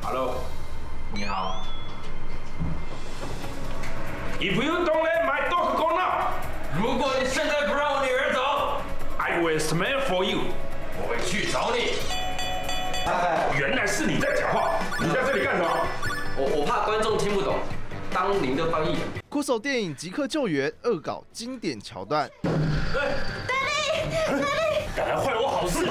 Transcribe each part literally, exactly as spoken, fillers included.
Hello， 你好。If you don't let my dog go now， 如果你现在不让我女儿走 ，I will smell for you， 我会去找你。 原来是你在讲话，你在这里干什么？ 我我怕观众听不懂，当您的翻译。 酷手电影《即刻救援》恶搞经典桥段。 敢来坏我好事！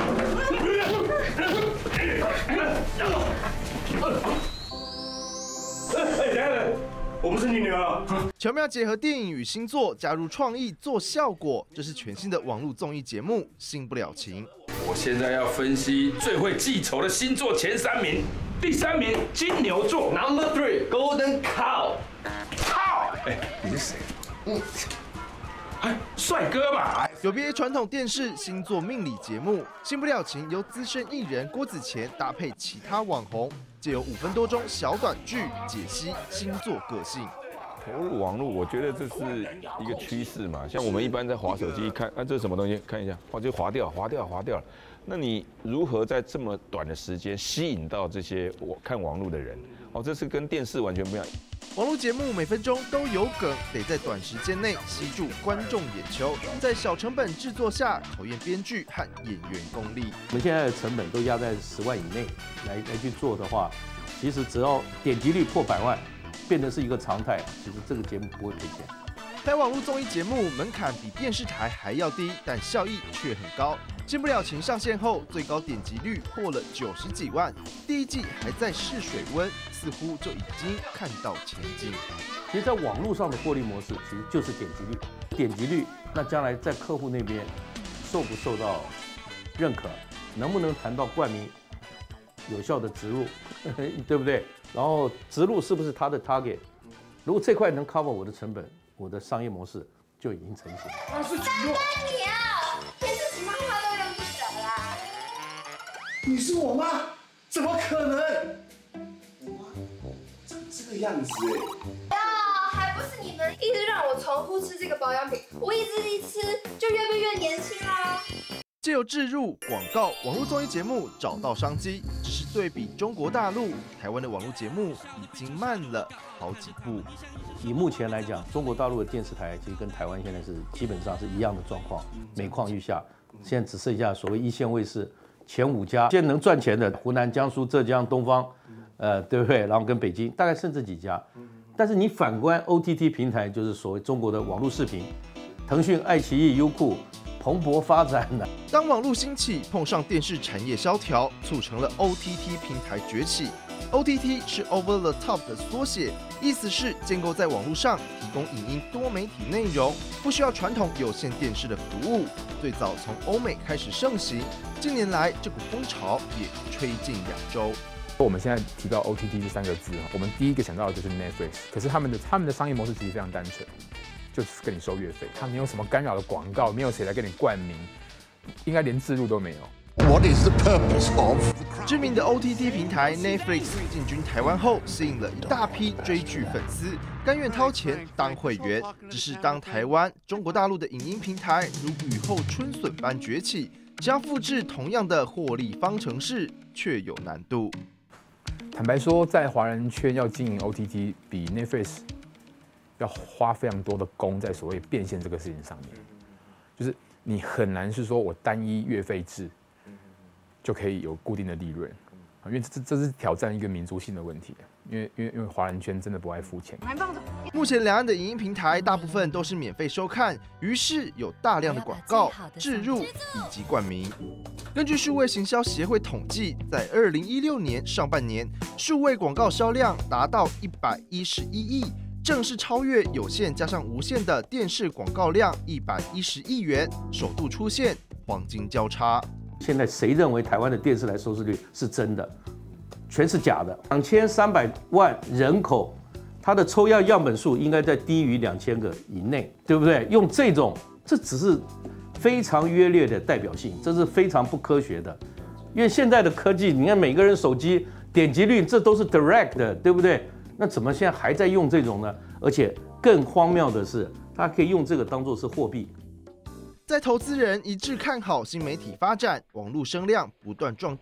哎，等等，我不是你女儿。 巧妙结合电影与星座，加入创意做效果，这是全新的网络综艺节目《新不了情》。 我现在要分析最会记仇的星座前三名。第三名金牛座 ，Number three Golden Cow。 靠！哎，你是谁？嗯。哎，帅哥嘛！ 有别于传统电视星座命理节目，《新不了情》由资深艺人郭子乾搭配其他网红，借由五分多钟小短剧解析星座个性。 投入网络，我觉得这是一个趋势嘛。像我们一般在滑手机一看，啊，这是什么东西？看一下，哇，就滑掉，滑掉，滑掉了。那你如何在这么短的时间吸引到这些我看网络的人？哦，这是跟电视完全不一样。 网络节目每分钟都有梗，得在短时间内吸住观众眼球，在小成本制作下考验编剧和演员功力。 我们现在的成本都压在十万以内来来去做的话，其实只要点击率破百万，变得是一个常态，其实这个节目不会赔钱。 拍网络综艺节目门槛比电视台还要低，但效益却很高。新不了情上线后，最高点击率破了九十几万，第一季还在试水温，似乎就已经看到前景。 其实，在网络上的获利模式，其实就是点击率。点击率，那将来在客户那边受不受到认可，能不能谈到冠名有效的植入，对不对？然后植入是不是他的 target？ 如果这块能 cover 我的成本，我的商业模式就已经成型。 那是大哥你啊，电视什么话都用不得啦。 你是我妈？怎么可能？我妈长这个样子哎。呀，还不是你们一直让我重复吃这个保养品，我一直一吃就越变越年轻啦。 藉由置入广告，网络综艺节目找到商机，只是对比中国大陆，台湾的网络节目已经慢了好几步。 以目前来讲，中国大陆的电视台其实跟台湾现在是基本上是一样的状况，每况愈下。现在只剩下所谓一线卫视前五家，现在能赚钱的湖南、江苏、浙江、东方，呃，对不对？然后跟北京，大概剩这几家。但是你反观 O T T 平台，就是所谓中国的网络视频，腾讯、爱奇艺、优酷。蓬勃发展的。 当网络兴起，碰上电视产业萧条，促成了 O T T 平台崛起。O T T 是 Over the Top 的缩写，意思是建构在网络上提供影音多媒体内容，不需要传统有线电视的服务。最早从欧美开始盛行，近年来这股风潮也吹进亚洲。 我们现在提到 O T T 这三个字，我们第一个想到的就是 Netflix， 可是他们的他们的商业模式其实非常单纯。就是跟你收月费，它没有什么干扰的广告，没有谁来跟你冠名，应该连置入都没有。 What is the purpose of？ 知名的 O T T 平台 Netflix 进军台湾后，吸引了一大批追剧粉丝，甘愿掏钱当会员。只是当台湾、中国大陆的影音平台如雨后春笋般崛起，想要复制同样的获利方程式，却有难度。 坦白说，在华人圈要经营 O T T， 比 Netflix要花非常多的功在所谓变现这个事情上面，就是你很难是说我单一月费制就可以有固定的利润，因为这这是挑战一个民族性的问题，因为因为因为华人圈真的不爱付钱。 目前两岸的影音平台大部分都是免费收看，于是有大量的广告、置入以及冠名。根据数位行销协会统计，在二零一六年上半年，数位广告销量达到一百一十一亿。正式超越有线加上无线的电视广告量一百一十亿元，首度出现黄金交叉。 现在谁认为台湾的电视台收视率是真的？全是假的。两千三百万人口，它的抽样样本数应该在低于两千个以内，对不对？用这种，这只是非常约略的代表性，这是非常不科学的。因为现在的科技，你看每个人手机点击率，这都是 direct 的，对不对？那怎么现在还在用这种呢？而且更荒谬的是，他可以用这个当作是货币。 在投资人一致看好新媒体发展，网络声量不断壮大，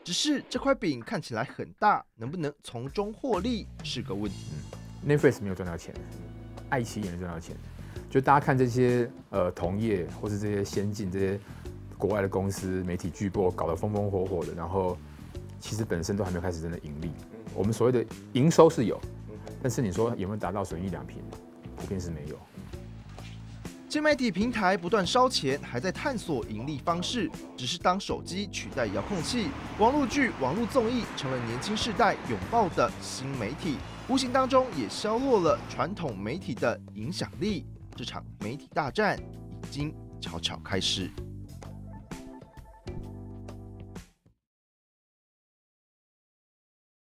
只是这块饼看起来很大，能不能从中获利是个问题。 Netflix 没有赚到钱，爱奇艺也没赚到钱。就大家看这些呃同业或是这些先进这些国外的公司、媒体巨擘搞得风风火火的，然后其实本身都还没有开始真的盈利。我们所谓的营收是有，但是你说有没有达到损益两平，普遍是没有。 新媒体平台不断烧钱，还在探索盈利方式。只是当手机取代遥控器，网络剧、网络综艺成了年轻世代拥抱的新媒体，无形当中也削弱了传统媒体的影响力。这场媒体大战已经悄悄开始。